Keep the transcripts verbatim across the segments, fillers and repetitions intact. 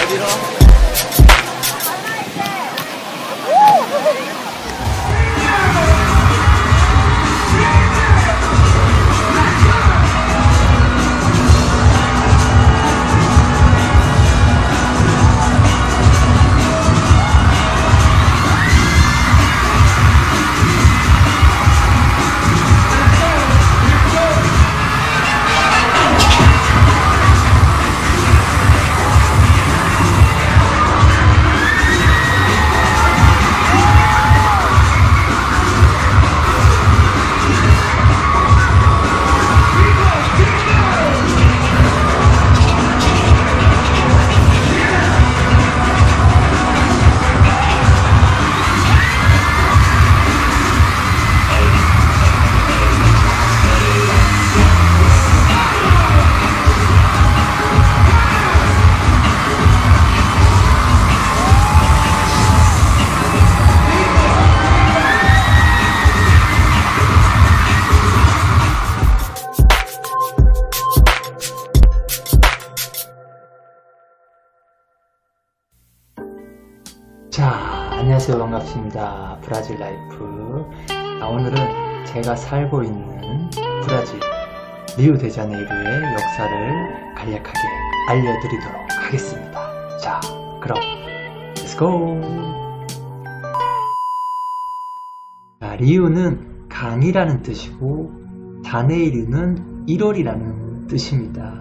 밀어. 자, 안녕하세요. 반갑습니다. 브라질 라이프. 자, 오늘은 제가 살고 있는 브라질 리우데자네이루의 역사를 간략하게 알려드리도록 하겠습니다. 자, 그럼 렛츠고! 자, 리우는 강이라는 뜻이고 자네이루는 일월이라는 뜻입니다.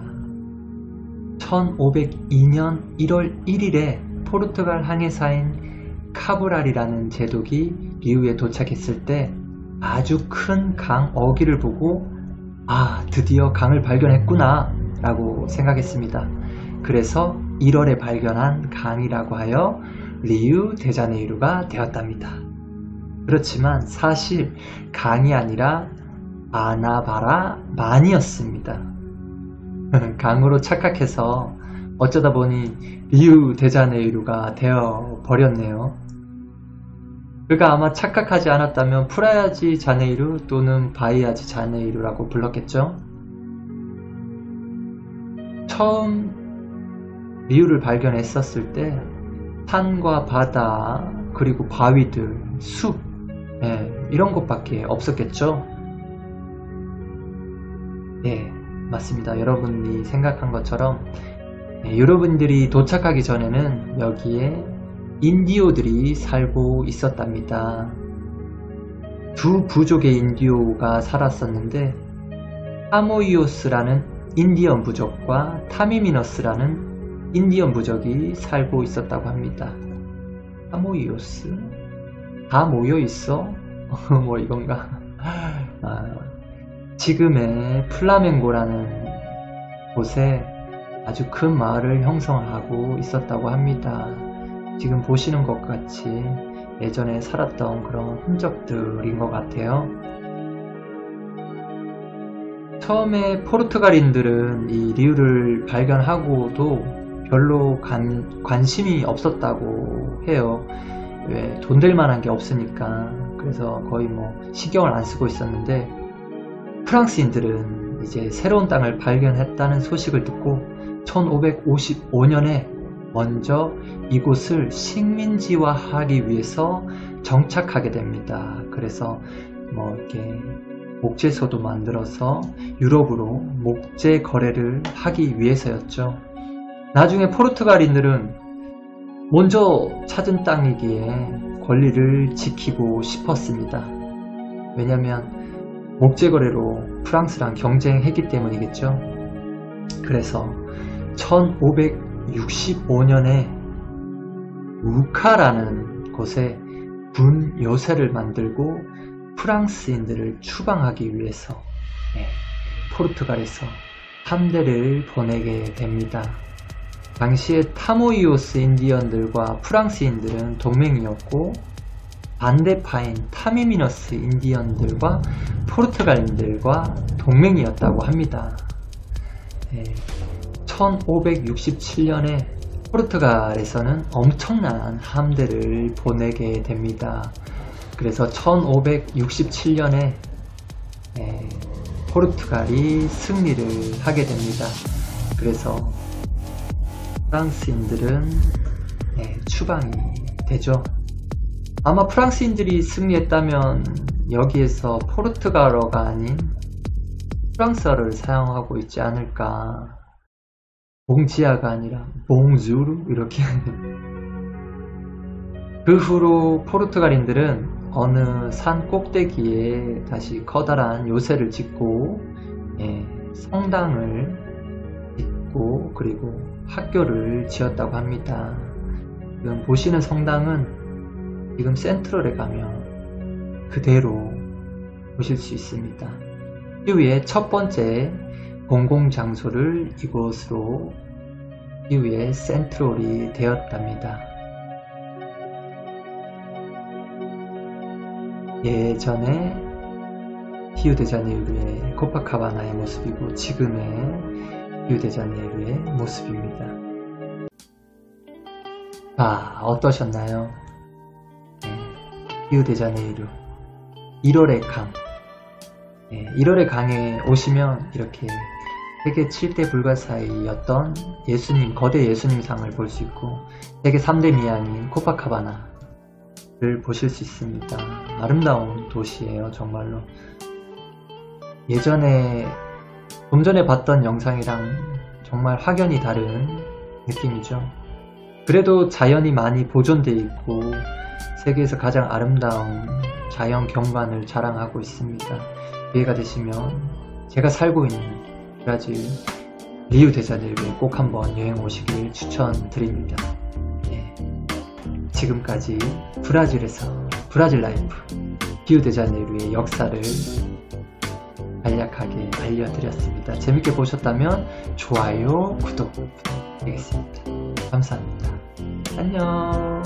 천오백이 년 일월 일일에 포르투갈 항해사인 카브랄이라는 제독이 리우에 도착했을 때 아주 큰 강 어귀를 보고 아, 드디어 강을 발견했구나 라고 생각했습니다. 그래서 일월에 발견한 강이라고 하여 리우데자네이루가 되었답니다. 그렇지만 사실 강이 아니라 아나바라만이었습니다. 강으로 착각해서 어쩌다 보니 리우데자네이루가 되어 버렸네요. 그가 아마 착각하지 않았다면 프라야지 자네이루 또는 바이아지 자네이루라고 불렀겠죠. 처음 리우를 발견했었을 때 산과 바다 그리고 바위들, 숲 예, 이런 것밖에 없었겠죠. 예, 맞습니다. 여러분이 생각한 것처럼 네, 여러분들이 도착하기 전에는 여기에 인디오들이 살고 있었답니다. 두 부족의 인디오가 살았었는데 타모이오스라는 인디언 부족과 타미미너스라는 인디언 부족이 살고 있었다고 합니다. 타모이오스? 다 모여있어? 뭐 이건가? 아, 지금의 플라멩고라는 곳에 아주 큰 마을을 형성하고 있었다고 합니다. 지금 보시는 것 같이 예전에 살았던 그런 흔적들인 것 같아요. 처음에 포르투갈인들은 이 리우를 발견하고도 별로 관, 관심이 없었다고 해요. 왜 돈 될 만한 게 없으니까. 그래서 거의 뭐 신경을 안 쓰고 있었는데 프랑스인들은 이제 새로운 땅을 발견했다는 소식을 듣고 천오백오십오 년에 먼저 이곳을 식민지화하기 위해서 정착하게 됩니다. 그래서 뭐 이렇게 목재소도 만들어서 유럽으로 목재 거래를 하기 위해서였죠. 나중에 포르투갈인들은 먼저 찾은 땅이기에 권리를 지키고 싶었습니다. 왜냐하면 목재 거래로 프랑스랑 경쟁했기 때문이겠죠. 그래서 천오백육십오 년에 우카라는 곳에 군 요새를 만들고 프랑스인들을 추방하기 위해서 네, 포르투갈에서 함대를 보내게 됩니다. 당시에 타모이오스 인디언들과 프랑스인들은 동맹이었고 반대파인 타미미너스 인디언들과 포르투갈인들과 동맹이었다고 합니다. 네, 천오백육십칠 년에 포르투갈에서는 엄청난 함대를 보내게 됩니다. 그래서 천오백육십칠 년에 에, 포르투갈이 승리를 하게 됩니다. 그래서 프랑스인들은 네, 추방이 되죠. 아마 프랑스인들이 승리했다면 여기에서 포르투갈어가 아닌 프랑스어를 사용하고 있지 않을까. 봉지아가 아니라 봉주르 이렇게. 그 후로 포르투갈인들은 어느 산 꼭대기에 다시 커다란 요새를 짓고 예, 성당을 짓고 그리고 학교를 지었다고 합니다. 지금 보시는 성당은 지금 센트럴에 가면 그대로 보실 수 있습니다. 이후에 첫 번째 공공장소를 이곳으로 이후에 센트럴이 되었답니다. 예전에 리우데자네이루의 코파카바나의 모습이고 지금의 리우데자네이루의 모습입니다. 아, 어떠셨나요? 네, 리우데자네이루 일월의 강. 네, 일월의 강에 오시면 이렇게 세계 칠 대 불가사의였던 예수님, 거대 예수님상을 볼 수 있고 세계 삼 대 미항인 코파카바나를 보실 수 있습니다. 아름다운 도시예요, 정말로. 예전에 좀 전에 봤던 영상이랑 정말 확연히 다른 느낌이죠. 그래도 자연이 많이 보존되어 있고 세계에서 가장 아름다운 자연 경관을 자랑하고 있습니다. 기회가 되시면 제가 살고 있는 브라질 리우데자네이루에 꼭 한번 여행 오시길 추천드립니다. 네. 지금까지 브라질에서 브라질 라이프 리우데자네이루의 역사를 간략하게 알려드렸습니다. 재밌게 보셨다면 좋아요, 구독 부탁드리겠습니다. 감사합니다. 안녕.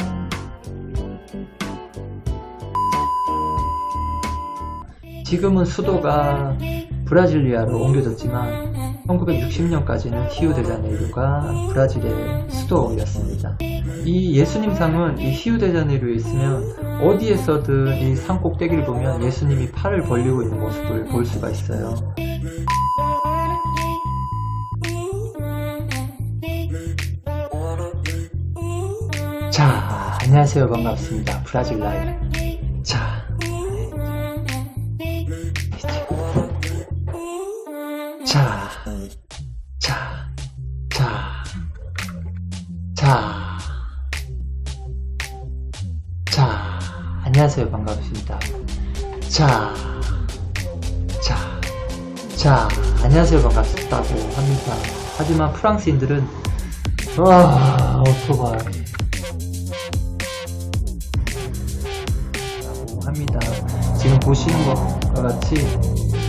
지금은 수도가 브라질리아로 옮겨졌지만 천구백육십 년까지는 리우데자네이루가 브라질의 수도였습니다. 이 예수님상은 이 리우데자네이루에 있으면 어디에서든 이 산 꼭대기를 보면 예수님이 팔을 벌리고 있는 모습을 볼 수가 있어요. 자, 안녕하세요. 반갑습니다. 브라질 라이브. 자, 자, 자, 자, 자, 자, 안녕하세요. 반갑습니다. 자, 자, 자, 안녕하세요. 반갑다고 합니다. 하지만 프랑스인들은, 와, 오토바이. 라고 합니다. 지금 보시는 것과 같이